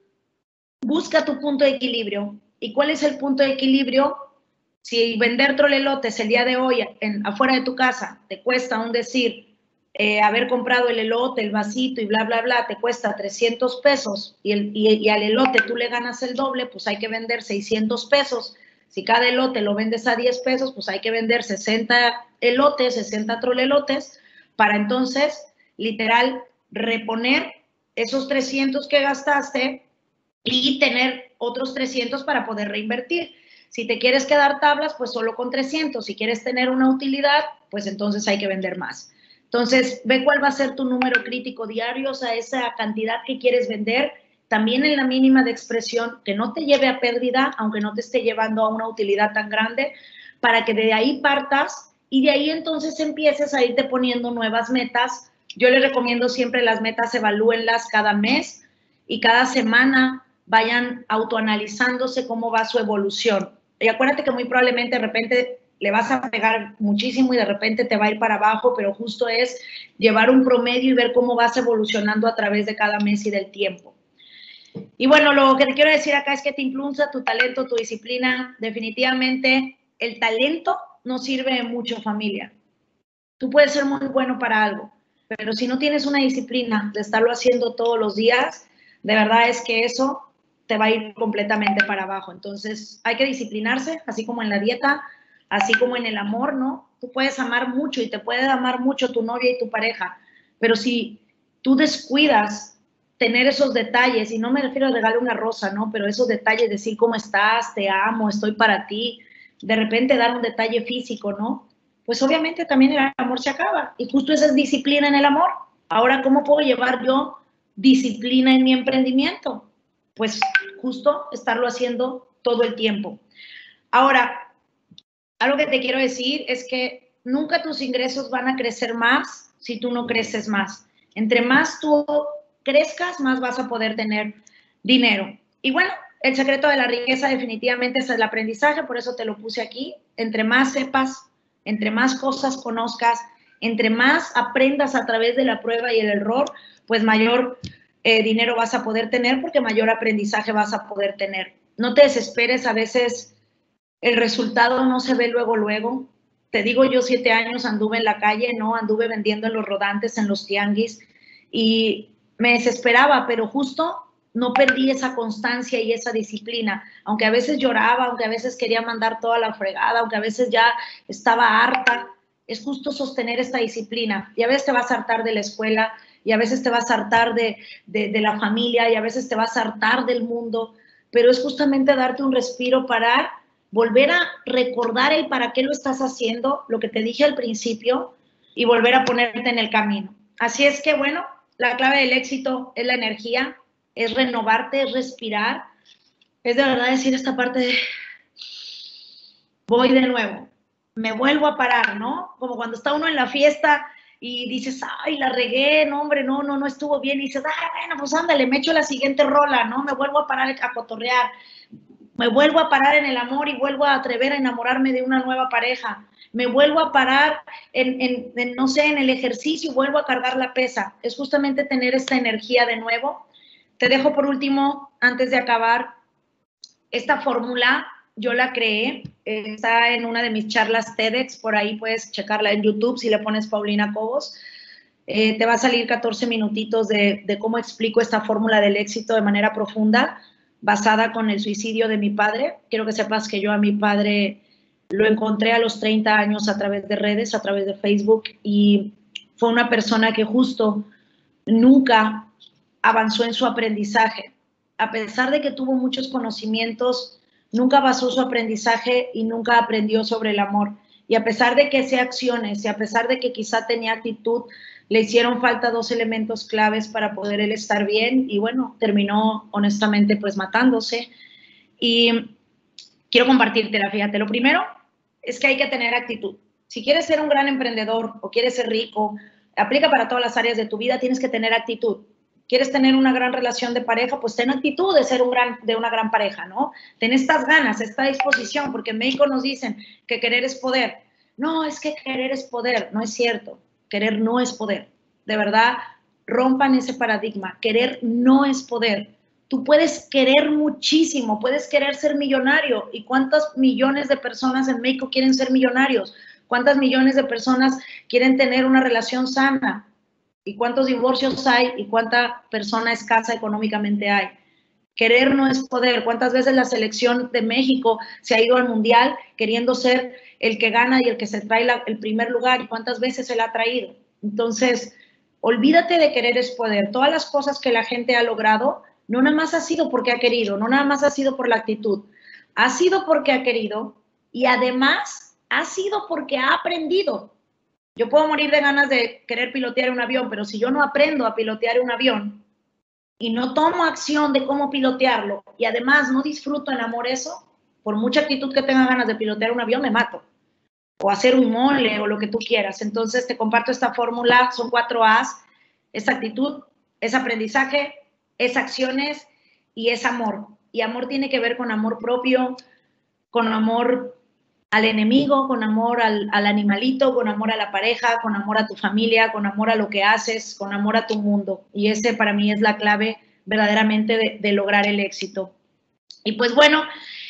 Busca tu punto de equilibrio. ¿Y cuál es el punto de equilibrio? Si vender trolelotes el día de hoy afuera de tu casa te cuesta, un decir, haber comprado el elote, el vasito y bla, bla, bla, te cuesta 300 pesos y al elote tú le ganas el doble, pues hay que vender 600 pesos. Si cada elote lo vendes a 10 pesos, pues hay que vender 60 elotes, 60 trolelotes, para entonces, literal, reponer esos 300 que gastaste y tener otros 300 para poder reinvertir. Si te quieres quedar tablas, pues solo con 300. Si quieres tener una utilidad, pues entonces hay que vender más. Entonces, ve cuál va a ser tu número crítico diario, o sea, esa cantidad que quieres vender también en la mínima de expresión, que no te lleve a pérdida, aunque no te esté llevando a una utilidad tan grande, para que de ahí partas y de ahí entonces empieces a irte poniendo nuevas metas. Yo les recomiendo siempre las metas, evalúenlas cada mes y cada semana vayan autoanalizándose cómo va su evolución. Y acuérdate que muy probablemente de repente le vas a pegar muchísimo y de repente te va a ir para abajo, pero justo es llevar un promedio y ver cómo vas evolucionando a través de cada mes y del tiempo. Y bueno, lo que te quiero decir acá es que te impulsa tu talento, tu disciplina. Definitivamente el talento no sirve de mucho, familia. Tú puedes ser muy bueno para algo, pero si no tienes una disciplina de estarlo haciendo todos los días, de verdad es que eso te va a ir completamente para abajo. Entonces hay que disciplinarse, así como en la dieta, así como en el amor, ¿no? Tú puedes amar mucho y te puede amar mucho tu novia y tu pareja, pero si tú descuidas tener esos detalles, y no me refiero a regalar una rosa, ¿no? Pero esos detalles, decir cómo estás, te amo, estoy para ti, de repente dar un detalle físico, ¿no? Pues obviamente también el amor se acaba. Y justo esa es disciplina en el amor. Ahora, ¿cómo puedo llevar yo disciplina en mi emprendimiento? Pues justo estarlo haciendo todo el tiempo. Ahora, algo que te quiero decir es que nunca tus ingresos van a crecer más si tú no creces más. Entre más tú crezcas, más vas a poder tener dinero. Y bueno, el secreto de la riqueza definitivamente es el aprendizaje, por eso te lo puse aquí. Entre más sepas, entre más cosas conozcas, entre más aprendas a través de la prueba y el error, pues mayor dinero vas a poder tener porque mayor aprendizaje vas a poder tener. No te desesperes, a veces el resultado no se ve luego. Te digo, yo 7 años anduve en la calle, ¿no? Anduve vendiendo en los rodantes, en los tianguis y me desesperaba, pero justo no perdí esa constancia y esa disciplina, aunque a veces lloraba, aunque a veces quería mandar toda la fregada, aunque a veces ya estaba harta, es justo sostener esta disciplina. Y a veces te vas a hartar de la escuela, y a veces te vas a hartar de la familia, y a veces te vas a hartar del mundo, pero es justamente darte un respiro, parar, volver a recordar el para qué lo estás haciendo, lo que te dije al principio, y volver a ponerte en el camino. Así es que, bueno, la clave del éxito es la energía, es renovarte, es respirar, es de verdad decir esta parte de voy de nuevo, me vuelvo a parar, ¿no? Como cuando está uno en la fiesta y dices, ay, la regué, no, hombre, no estuvo bien, y dices, bueno, pues ándale, me echo la siguiente rola, ¿no? Me vuelvo a parar a cotorrear, me vuelvo a parar en el amor y vuelvo a atrever a enamorarme de una nueva pareja, me vuelvo a parar no sé, en el ejercicio y vuelvo a cargar la pesa. Es justamente tener esta energía de nuevo. Te dejo por último, antes de acabar, esta fórmula yo la creé, está en una de mis charlas TEDx, por ahí puedes checarla en YouTube si le pones Paulina Cobos. Te va a salir 14 minutitos de cómo explico esta fórmula del éxito de manera profunda, basada con el suicidio de mi padre. Quiero que sepas que yo a mi padre lo encontré a los 30 años a través de redes, a través de Facebook, y fue una persona que justo nunca avanzó en su aprendizaje. A pesar de que tuvo muchos conocimientos, nunca basó su aprendizaje y nunca aprendió sobre el amor. Y a pesar de que hacía acciones y a pesar de que quizá tenía actitud, le hicieron falta 2 elementos claves para poder él estar bien y bueno, terminó honestamente pues matándose. Y quiero compartírtela, fíjate, lo primero es que hay que tener actitud. Si quieres ser un gran emprendedor o quieres ser rico, aplica para todas las áreas de tu vida, tienes que tener actitud. ¿Quieres tener una gran relación de pareja? Pues ten actitud de ser una gran pareja, ¿no? Ten estas ganas, esta disposición, porque en México nos dicen que querer es poder. No, es que querer es poder. No es cierto. Querer no es poder. De verdad, rompan ese paradigma. Querer no es poder. Tú puedes querer muchísimo, puedes querer ser millonario. ¿Y cuántos millones de personas en México quieren ser millonarios? ¿Cuántas millones de personas quieren tener una relación sana? ¿Y cuántos divorcios hay? ¿Y cuánta persona escasa económicamente hay? Querer no es poder. ¿Cuántas veces la selección de México se ha ido al mundial queriendo ser el que gana y el que se trae el primer lugar? ¿Y cuántas veces se la ha traído? Entonces, olvídate de querer es poder. Todas las cosas que la gente ha logrado, no nada más ha sido porque ha querido, no nada más ha sido por la actitud. Ha sido porque ha querido y además ha sido porque ha aprendido. Yo puedo morir de ganas de querer pilotear un avión, pero si yo no aprendo a pilotear un avión, y no tomo acción de cómo pilotearlo, y además no disfruto en amor eso, por mucha actitud que tenga ganas de pilotear un avión, me mato. O hacer un mole o lo que tú quieras. Entonces te comparto esta fórmula, son 4 A's, es actitud, es aprendizaje, es acciones y es amor. Y amor tiene que ver con amor propio, con amor al enemigo, con amor al animalito, con amor a la pareja, con amor a tu familia, con amor a lo que haces, con amor a tu mundo. Y ese para mí es la clave verdaderamente de lograr el éxito. Y pues bueno,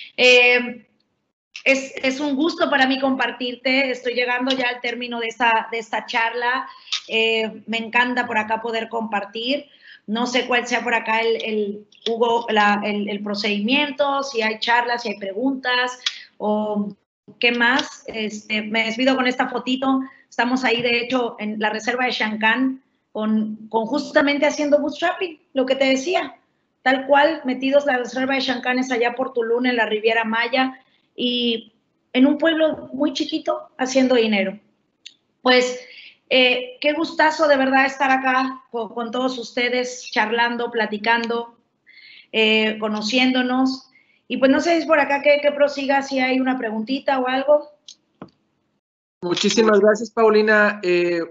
es un gusto para mí compartirte. Estoy llegando ya al término de esta charla. Me encanta por acá poder compartir. No sé cuál sea por acá Hugo, el procedimiento, si hay charlas, si hay preguntas o qué más. Me despido con esta fotito. Estamos ahí, de hecho, en la reserva de Shankan, con justamente haciendo bootstrapping, lo que te decía. Tal cual, metidos la reserva de Shankan es allá por Tulum, en la Riviera Maya, y en un pueblo muy chiquito haciendo dinero. Pues qué gustazo de verdad estar acá con todos ustedes, charlando, platicando, conociéndonos. Y pues no sé si por acá que prosiga, si hay una preguntita o algo. Muchísimas gracias, Paulina.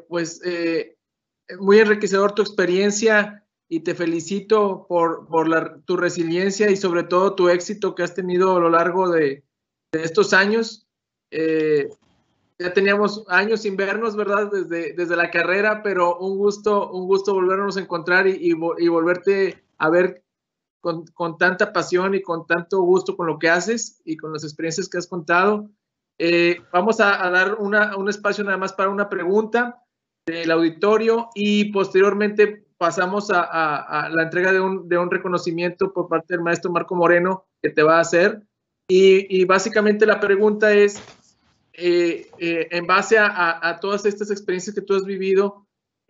Muy enriquecedor tu experiencia y te felicito por tu resiliencia y sobre todo tu éxito que has tenido a lo largo de estos años. Ya teníamos años sin vernos, ¿verdad? Desde la carrera, pero un gusto volvernos a encontrar y volverte a ver con tanta pasión y con tanto gusto con lo que haces y con las experiencias que has contado. Vamos a dar un espacio nada más para una pregunta del auditorio y posteriormente pasamos a la entrega de un reconocimiento por parte del maestro Marco Moreno que te va a hacer. Y básicamente la pregunta es, en base a todas estas experiencias que tú has vivido,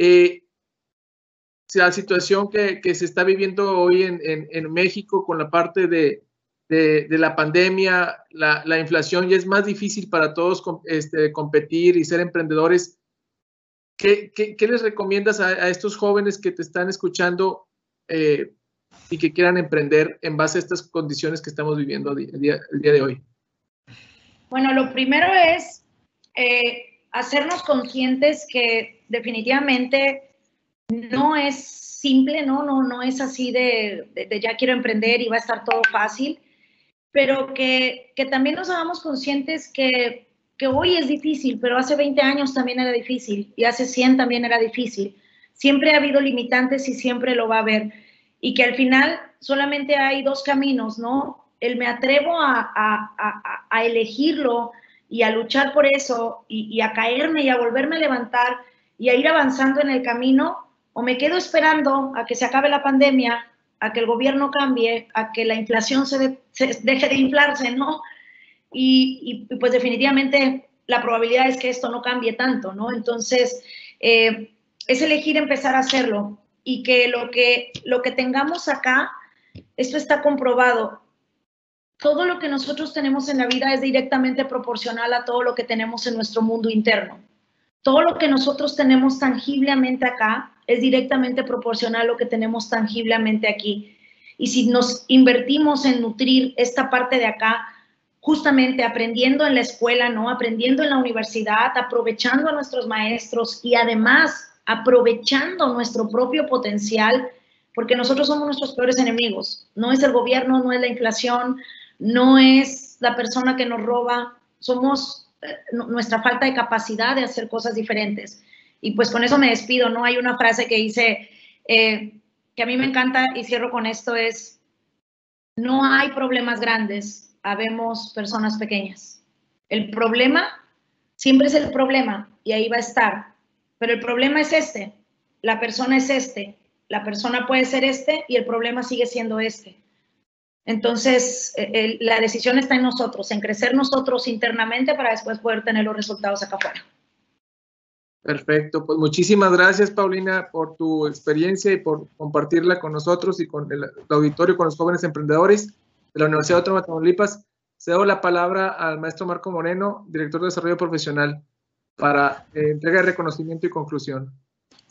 la situación que se está viviendo hoy en México con la parte de la pandemia, la inflación, ya es más difícil para todos competir y ser emprendedores. ¿Qué les recomiendas a estos jóvenes que te están escuchando y que quieran emprender en base a estas condiciones que estamos viviendo el día de hoy? Bueno, lo primero es hacernos conscientes que definitivamente no es simple, no es así de ya quiero emprender y va a estar todo fácil, pero que también nos hagamos conscientes que hoy es difícil, pero hace 20 años también era difícil y hace 100 también era difícil. Siempre ha habido limitantes y siempre lo va a haber. Y que al final solamente hay 2 caminos, ¿no? El me atrevo a elegirlo y a luchar por eso y a caerme y a volverme a levantar y a ir avanzando en el camino, o me quedo esperando a que se acabe la pandemia, a que el gobierno cambie, a que la inflación se deje de inflarse, ¿no? Y pues definitivamente la probabilidad es que esto no cambie tanto, ¿no? Entonces, es elegir empezar a hacerlo y que lo que tengamos acá, esto está comprobado. Todo lo que nosotros tenemos en la vida es directamente proporcional a todo lo que tenemos en nuestro mundo interno. Todo lo que nosotros tenemos tangiblemente acá es directamente proporcional a lo que tenemos tangiblemente aquí. Y si nos invertimos en nutrir esta parte de acá, justamente aprendiendo en la escuela, ¿no? Aprendiendo en la universidad, aprovechando a nuestros maestros y además aprovechando nuestro propio potencial, porque nosotros somos nuestros peores enemigos. No es el gobierno, no es la inflación, no es la persona que nos roba, somos nuestra falta de capacidad de hacer cosas diferentes. Y pues con eso me despido, ¿no? Hay una frase que dice, que a mí me encanta y cierro con esto, es: no hay problemas grandes, habemos personas pequeñas. El problema siempre es el problema y ahí va a estar, pero el problema es este, la persona es este, la persona puede ser este y el problema sigue siendo este. Entonces, la decisión está en nosotros, en crecer nosotros internamente para después poder tener los resultados acá afuera. Perfecto, pues muchísimas gracias, Paulina, por tu experiencia y por compartirla con nosotros y con el auditorio, con los jóvenes emprendedores de la Universidad Autónoma de Tamaulipas. Cedo la palabra al maestro Marco Moreno, director de Desarrollo Profesional, para entrega de reconocimiento y conclusión.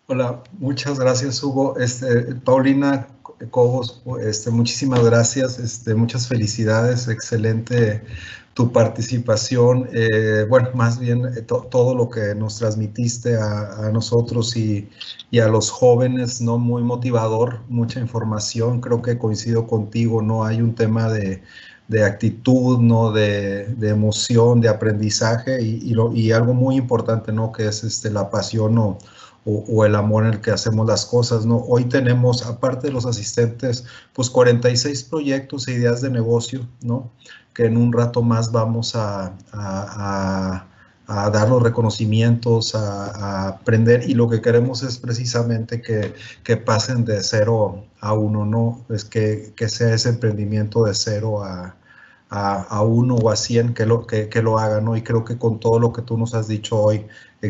Hola, muchas gracias, Hugo. Paulina Cobos, muchísimas gracias, muchas felicidades, excelente tu participación. Bueno, más bien todo lo que nos transmitiste a nosotros y a los jóvenes, ¿no? Muy motivador, mucha información. Creo que coincido contigo, ¿no? Hay un tema de actitud, ¿no? De emoción, de aprendizaje y algo muy importante, ¿no? Que es la pasión o el amor en el que hacemos las cosas, ¿no? Hoy tenemos, aparte de los asistentes, pues 46 proyectos e ideas de negocio, ¿no? Que en un rato más vamos a dar los reconocimientos, a aprender, y lo que queremos es precisamente que pasen de 0 a 1, ¿no? Es que sea ese emprendimiento de 0 a 1 o a 100 que lo hagan, ¿no? Y creo que con todo lo que tú nos has dicho hoy,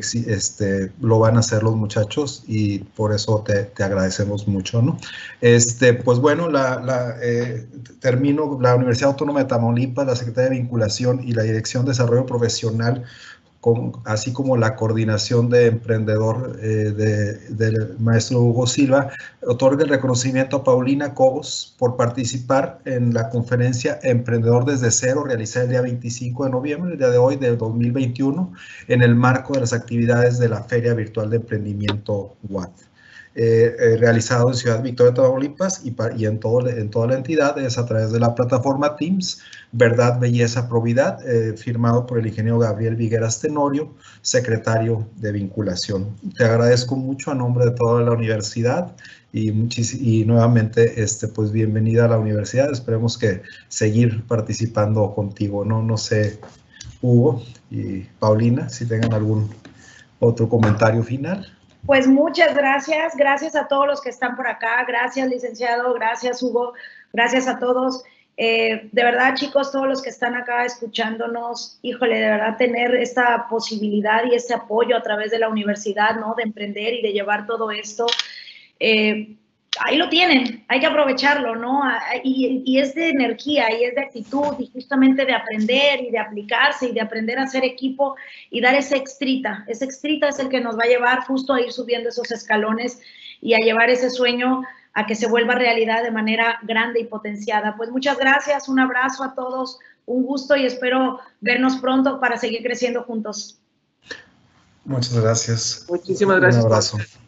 lo van a hacer los muchachos y por eso te agradecemos mucho, ¿no? Pues bueno, termino. La Universidad Autónoma de Tamaulipas, la Secretaría de Vinculación y la Dirección de Desarrollo Profesional, así como la coordinación de emprendedor del maestro Hugo Silva, otorga el reconocimiento a Paulina Cobos por participar en la conferencia Emprendedor desde Cero, realizada el día 25 de noviembre, el día de hoy, del 2021, en el marco de las actividades de la Feria Virtual de Emprendimiento WAT. Realizado en Ciudad Victoria, Tamaulipas, y en toda la entidad, es a través de la plataforma Teams, Verdad, Belleza, Probidad, firmado por el ingeniero Gabriel Vigueras Tenorio, secretario de Vinculación. Te agradezco mucho a nombre de toda la universidad y nuevamente, pues bienvenida a la universidad. Esperemos que seguir participando contigo, ¿no? No sé, Hugo y Paulina, si tengan algún otro comentario final. Pues muchas gracias, gracias a todos los que están por acá, gracias licenciado, gracias Hugo, gracias a todos. De verdad, chicos, todos los que están acá escuchándonos, híjole, de verdad tener esta posibilidad y este apoyo a través de la universidad, ¿no? De emprender y de llevar todo esto. Ahí lo tienen, hay que aprovecharlo, ¿no? Y es de energía, y es de actitud, y justamente de aprender y de aplicarse y de aprender a hacer equipo y dar ese extrita. Ese extrita es el que nos va a llevar justo a ir subiendo esos escalones y a llevar ese sueño a que se vuelva realidad de manera grande y potenciada. Pues muchas gracias, un abrazo a todos, un gusto y espero vernos pronto para seguir creciendo juntos. Muchas gracias. Muchísimas gracias. Un abrazo.